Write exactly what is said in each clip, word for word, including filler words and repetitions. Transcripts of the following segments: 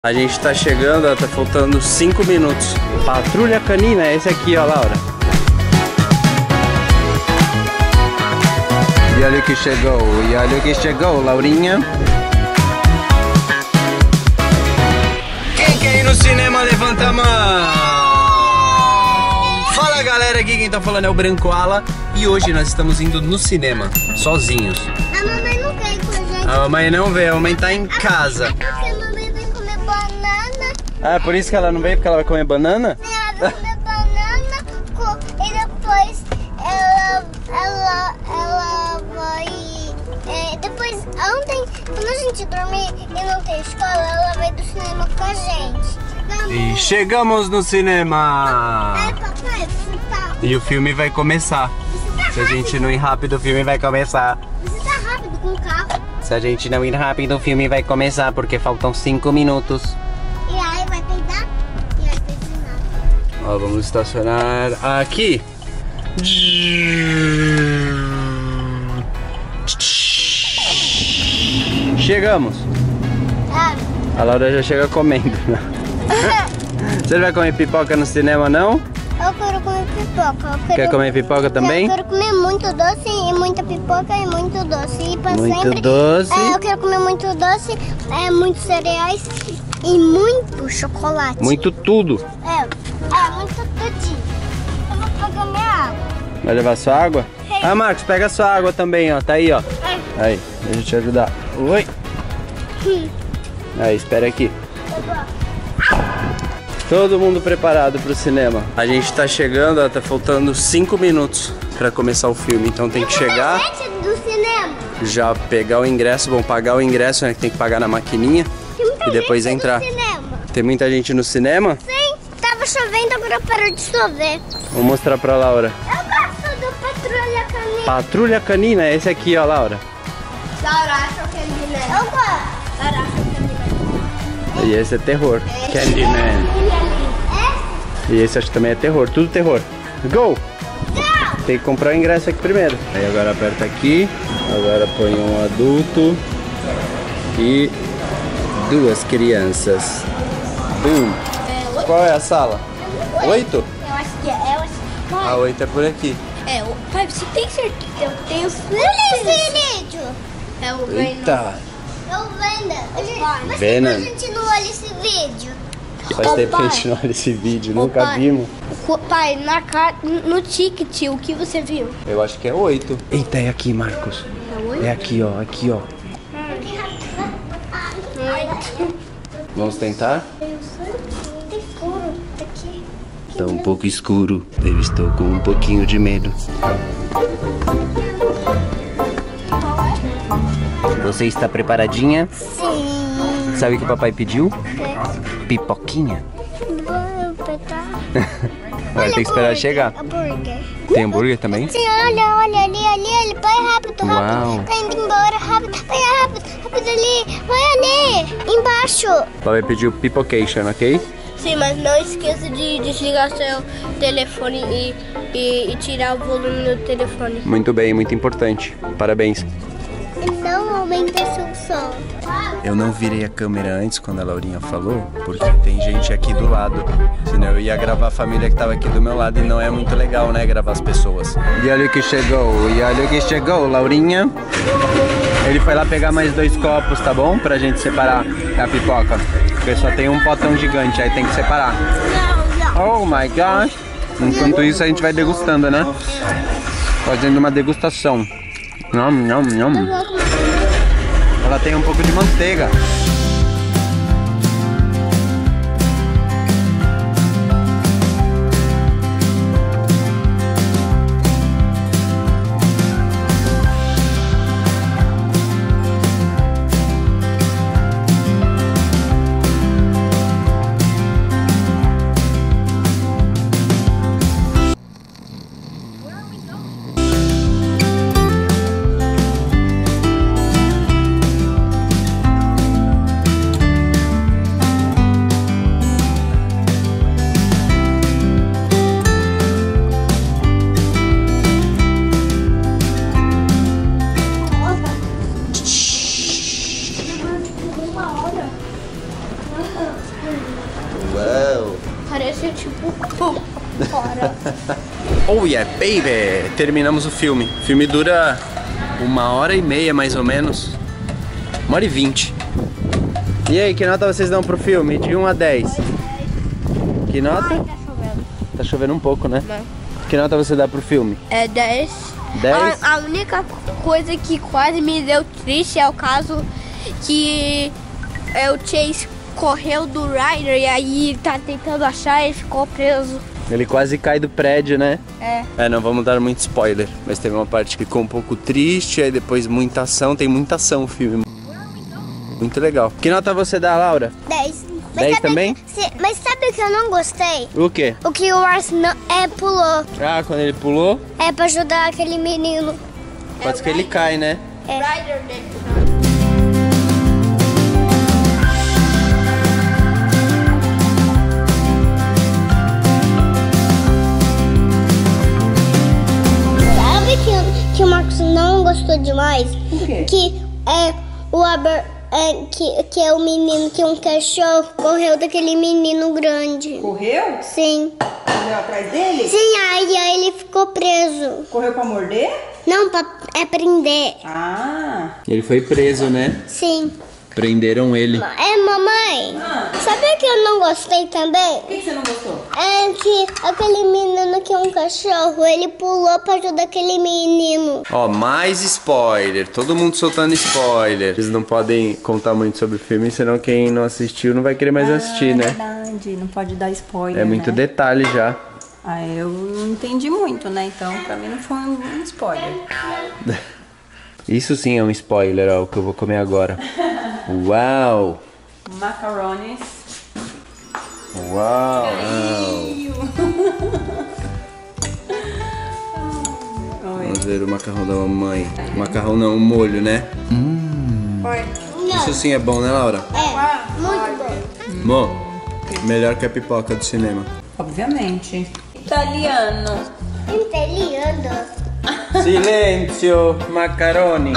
A gente tá chegando, ó, tá faltando cinco minutos. Patrulha Canina, esse aqui, ó, Laura. E olha o que chegou, e olha o que chegou, Laurinha. Quem quer ir no cinema, levanta a mão. Fala galera, aqui quem tá falando é o Brancoala. E hoje nós estamos indo no cinema, sozinhos. A mamãe não quer ir com a gente. A mamãe não veio, a mamãe tá em casa. É porque a mamãe vai comer banana. Ah, por isso que ela não veio, porque ela vai comer banana? Sim, ela vai comer banana com, e depois ela, ela, ela vai... É, depois, ontem, quando a gente dormir e não ter escola, ela vai do cinema com a gente. E chegamos no cinema! É, papai, você tá... E o filme vai começar. Você tá Se a gente não ir rápido, o filme vai começar. Você tá rápido com o carro. Se a gente não ir rápido, o filme vai começar, porque faltam cinco minutos. E aí vai peidar e vai peidar. Ó, vamos estacionar aqui. Chegamos. Ah, A Laura já chega comendo. Você não vai comer pipoca no cinema, não? eu quero comer pipoca. Eu quero... Quer comer pipoca também? Eu quero comer muito doce e muita pipoca e muito doce. E pra Muito sempre, doce. É, eu quero comer muito doce, é, muitos cereais e muito chocolate. Muito tudo. É, é muito tudinho. Eu vou pegar minha água. Vai levar sua água? Ah, Marcos, pega sua água também, ó. Tá aí, ó. Aí, deixa eu te ajudar. Oi. Aí, espera aqui. Todo mundo preparado pro cinema. A gente tá chegando, ó, tá faltando cinco minutos pra começar o filme. Então tem que chegar, Do cinema. já pegar o ingresso, vão pagar o ingresso, né? Que tem que pagar na maquininha. Tem muita E depois gente entrar. No cinema. Tem muita gente no cinema? Sim, tava chovendo, agora parou de chover. Vou mostrar pra Laura. Eu gosto do Patrulha Canina. Patrulha Canina, esse aqui, ó, Laura. Lauraça Canina. Eu gosto. Lauraça Canina. E esse é terror. Candyman. E esse acho que também é terror, tudo terror. Go! Tem que comprar o ingresso aqui primeiro. Aí agora aperta aqui, agora põe um adulto e duas crianças. Boom! Qual é a sala? Oito? Eu acho que é. Eu acho que A oito é por aqui. É, o pai, você tem certeza? Eu tenho Olha certeza. esse vídeo. É o Venom. Eita! Eu vendo. A gente, pai. mas Venom. a gente não olha esse vídeo. Faz Ô, tempo que a pai. gente não olha esse vídeo, Ô, nunca pai. vimos. O pai, na cara, no ticket, o que você viu? Eu acho que é oito. Eita, é aqui, Marcos. É aqui, ó, aqui, ó. Vamos tentar? Tá escuro. Tá aqui. Tá um pouco escuro. Eu estou com um pouquinho de medo. Você está preparadinha? Sim. Sabe o que o papai pediu? Pipoquinha. Vou pegar. Vai ter que esperar chegar. Hambúrguer. Tem hambúrguer também? Sim, olha, olha ali, ali, ali. Vai rápido, rápido. Uau. Tá indo embora, rápido. Vai rápido, rápido ali. Vai ali, embaixo. O papai pediu pipocation, ok? Sim, mas não esqueça de desligar seu telefone e, e, e tirar o volume do telefone. Muito bem, muito importante. Parabéns. E não aumenta seu som. Eu não virei a câmera antes quando a Laurinha falou, porque tem gente aqui do lado. Senão eu ia gravar a família que tava aqui do meu lado e não é muito legal, né, gravar as pessoas. E olha o que chegou, e olha o que chegou, Laurinha. Ele foi lá pegar mais dois copos, tá bom? Pra gente separar a pipoca. Porque só tem um potão gigante, aí tem que separar. Oh my gosh. Enquanto isso a gente vai degustando, né? Fazendo uma degustação. Nham, nham, nham. Ela tem um pouco de manteiga. Uau! Parece tipo fora. Oh yeah, baby! Terminamos o filme. O filme dura uma hora e meia, mais ou menos. Uma hora e vinte. E aí, que nota vocês dão pro filme? De um a dez. Que nota? Ai, tá chovendo. Tá chovendo um pouco, né? Não. Que nota você dá pro filme? É dez. dez? A, a única coisa que quase me deu triste é o caso que é, o Chase correu do Ryder e aí tá tentando achar e ficou preso. Ele quase cai do prédio, né? É. É, não vamos dar muito spoiler, mas teve uma parte que ficou um pouco triste, aí depois muita ação, tem muita ação o filme. Muito legal. Que nota você dá, Laura? dez. dez também? Se, mas sabe o que eu não gostei? O quê? O que o Ars não, é, pulou. Ah, quando ele pulou, É pra ajudar aquele menino. quase que ele cai, né? É. Ryder dele. Sabe que, que o Marcos não gostou demais? O quê? Que é o Aber, é, que, que é o menino que um cachorro correu daquele menino grande. Correu? Sim. Correu atrás dele? Sim, aí, aí ele ficou preso. Correu pra morder? Não, pra é prender. Ah. Ele foi preso, né? Sim. Prenderam ele. É, mamãe. Ah. Sabe o que eu não gostei também? O que que você não gostou? É que aquele menino que é um cachorro, ele pulou pra ajudar aquele menino. Ó, mais spoiler. Todo mundo soltando spoiler. Eles não podem contar muito sobre o filme, senão quem não assistiu não vai querer mais assistir, né? Verdade, não pode dar spoiler, É muito né? detalhe já. Ah, eu não entendi muito, né? Então, pra mim não foi um spoiler. Isso sim é um spoiler, ó, o que eu vou comer agora. Uau! Macarones. Uau! Vamos ver o macarrão da mamãe. Macarrão não, um molho, né? Isso sim é bom, né, Laura? É, muito bom. Bom, melhor que a pipoca do cinema. Obviamente. Italiano. Italiano. Silêncio, macaroni.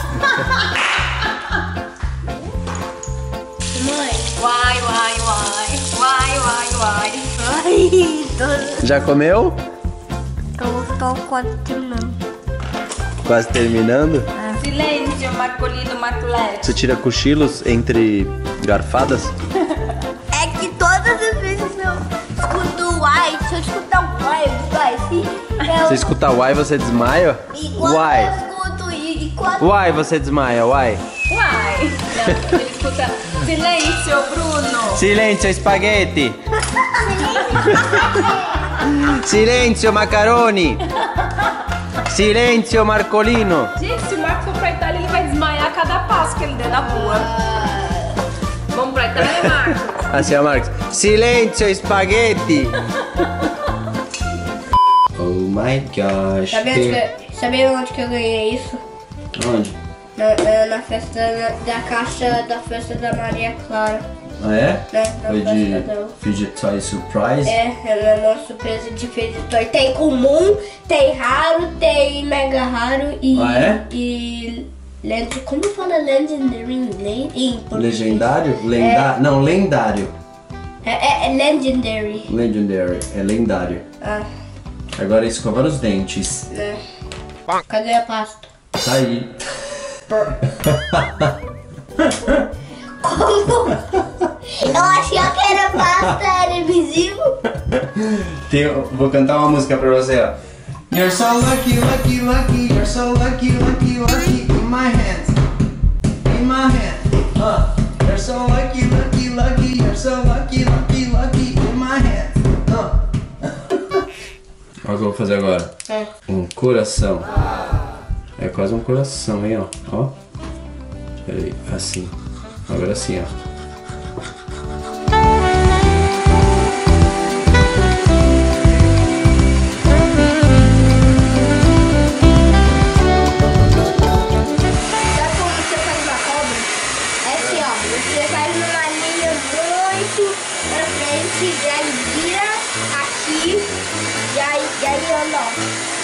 Uai, uai, uai. Uai, uai, uai. Ai, tô, Já comeu? tô, tô quase terminando. Quase terminando. Silêncio, Marcolino, Marcolete. Você tira cochilos entre garfadas? É que todas as vezes eu escuto o ai, se eu escutar o ai, eu desmaio. Eu, Você escuta uai, você desmaia? e quando Uai. eu escuto e, e quando... Uai, você desmaia, uai. Uai. Não, ele escuta. Silêncio, Bruno. Silêncio, espaguete. Silêncio, macaroni. Silêncio, Marcolino. Gente, se o Marco for pra Itália, ele vai desmaiar a cada passo que ele der na rua. Vamos pra Itália, Marco? Assim, ó, Marcos. Silêncio, espaguete. Oh my gosh. Sabia onde, que, sabia onde que eu ganhei isso? Onde? Na, na, na festa da, da caixa da festa da Maria Clara. Ah, é? Né? Na Foi festa de dela. Fidget Toy Surprise? É, é uma surpresa de editor. Tem comum, tem raro, tem mega raro e. Ah, é? E. Lend, como fala legendary em inglês? Em português? Legendário? Lenda... Não, lendário. É, é, é legendary. Legendary, é lendário. Ah, Agora escovar os dentes. né? Cadê a pasta? Tá aí. Como? Eu achei que era pasta, era invisível. Tem- vou cantar uma música pra você, ó. You're so lucky, lucky, lucky. You're so lucky, lucky, lucky. In my hands, in my hand. Uh. You're so lucky, lucky, lucky. You're so lucky, lucky, lucky. In my hands. Uh. Olha o que eu vou fazer agora. É. Um coração. É quase um coração, hein, ó. Ó. Peraí, assim. Agora assim, ó. Sabe como você faz uma cobra? É assim, ó. Você faz uma linha muito pra frente, e aí vira aqui, e aí, e aí anda, ó.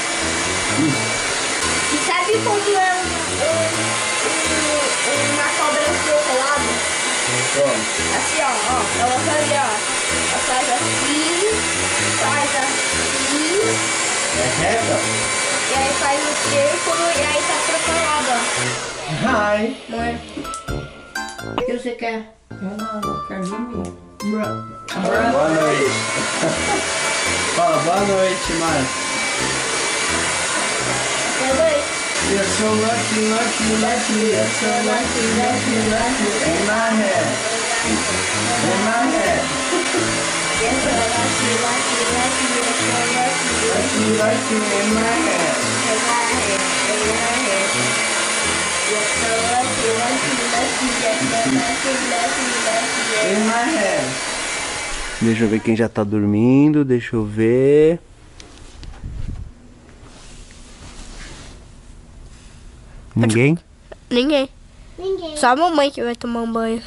E sabe como é um, um, um- uma cobra do outro lado? Assim, ó, ó, eu vou fazer, ó. Eu faz assim, faz assim. É reta? E aí faz o círculo e aí tá preparado, ó. Hi. Mãe, o que você quer? Eu não, quero dormir. Boa noite. Fala, boa noite, Márcio. Boa noite. You're so lucky, lucky, lucky. You're so lucky, lucky, lucky. In my head. In my head. You're so lucky, lucky, lucky. You're so lucky, Lucky, lucky, in my head. in my head, in my head. You're so lucky, lucky, lucky. You're so lucky, lucky, lucky. In my head. Deixa eu ver quem já tá dormindo. Deixa eu ver. Ninguém? Ninguém. Ninguém. Só a mamãe que vai tomar um banho.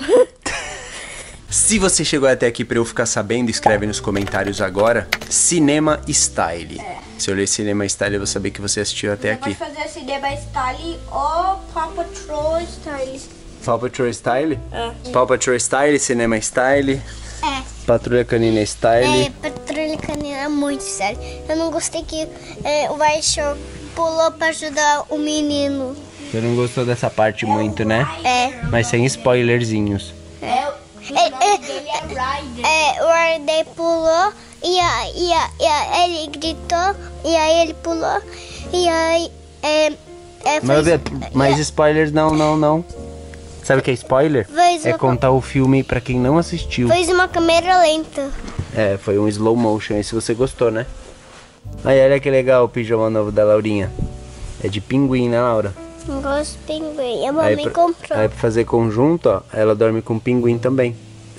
Se você chegou até aqui pra eu ficar sabendo, escreve nos comentários agora. Cinema Style. É. Se eu ler Cinema Style, eu vou saber que você assistiu até Você aqui. pode fazer Cinema Style ou Paw Patrol Style. Paw Patrol Style? É. Paw Patrol Style, Cinema Style, É. Patrulha Canina Style. É, Patrulha Canina é muito sério. Eu não gostei que é, o Baixo pulou pra ajudar o menino. Você não gostou dessa parte muito, né? É. Mas sem spoilerzinhos. É, o É, nome é. dele é Ryder. É, o Ryder pulou e, a, e, a, e a, ele gritou e aí ele pulou e aí é, é, Mas, fez, mas spoilers não, não, não. Sabe o que é spoiler? fez, É uma, contar o filme pra quem não assistiu. fez uma câmera lenta. É, foi um slow motion, esse você gostou, né? Aí, olha que legal o pijama novo da Laurinha. É de pinguim, né, Laura? Não gosto de pinguim. A Aí mamãe pra, comprou. aí pra fazer conjunto, ó, ela dorme com pinguim também.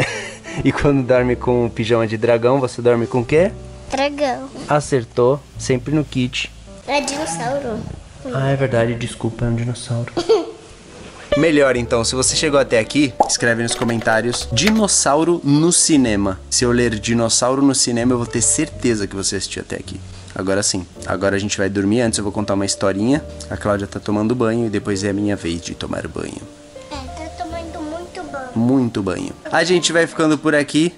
E quando dorme com pijama de dragão, você dorme com o quê? Dragão. Acertou, sempre no kit. É dinossauro. Ah, é verdade, desculpa, é um dinossauro. Melhor então, se você chegou até aqui, escreve nos comentários dinossauro no cinema. Se eu ler dinossauro no cinema, eu vou ter certeza que você assistiu até aqui. Agora sim, agora a gente vai dormir. Antes eu vou contar uma historinha. A Cláudia tá tomando banho e depois é a minha vez de tomar banho. É, tá tomando muito banho. Muito banho. A gente vai ficando por aqui.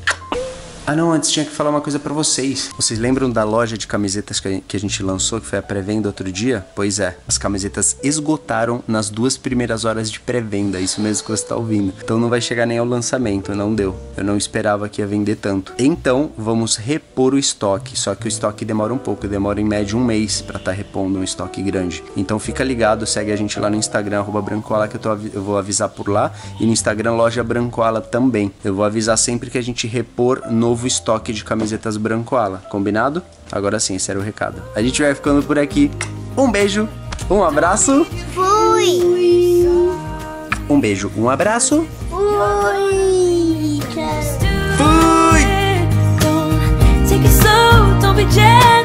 Ah não, antes tinha que falar uma coisa pra vocês. Vocês lembram da loja de camisetas que a gente lançou, que foi a pré-venda outro dia? Pois é, as camisetas esgotaram nas duas primeiras horas de pré-venda, isso mesmo que você tá ouvindo. Então não vai chegar nem ao lançamento, não deu. Eu não esperava que ia vender tanto. Então vamos repor o estoque, só que o estoque demora um pouco, demora em média um mês pra tá repondo um estoque grande. Então fica ligado, segue a gente lá no Instagram, arroba Brancoala, que eu, tô, eu vou avisar por lá. E no Instagram, loja Brancoala também. Eu vou avisar sempre que a gente repor novo estoque de camisetas Brancoala, combinado? Agora sim, esse era o recado. A gente vai ficando por aqui. Um beijo, um abraço. Fui! Um beijo, um abraço. Fui! Fui! Don't take it slow, don't be jealous.